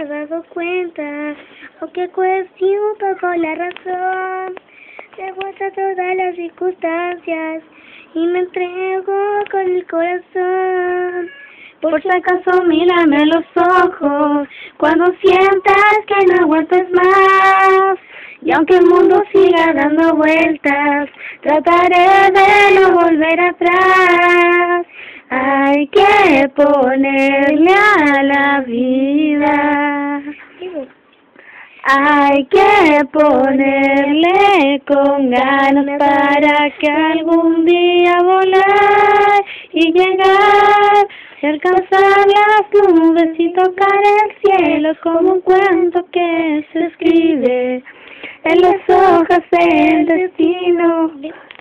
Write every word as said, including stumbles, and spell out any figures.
dado cuenta, aunque cuestiono un poco la razón, demuestra todas las circunstancias y me entrego con el corazón. Por si acaso mírame a los ojos, cuando sientas que no aguantas más, y aunque el mundo siga dando vueltas, trataré de no volver atrás. Hay que ponerle a la vida, hay que ponerle con ganas para que algún día volar y llegar y alcanzar las nubes y tocar el cielo como un cuento que se escribe en las hojas del destino.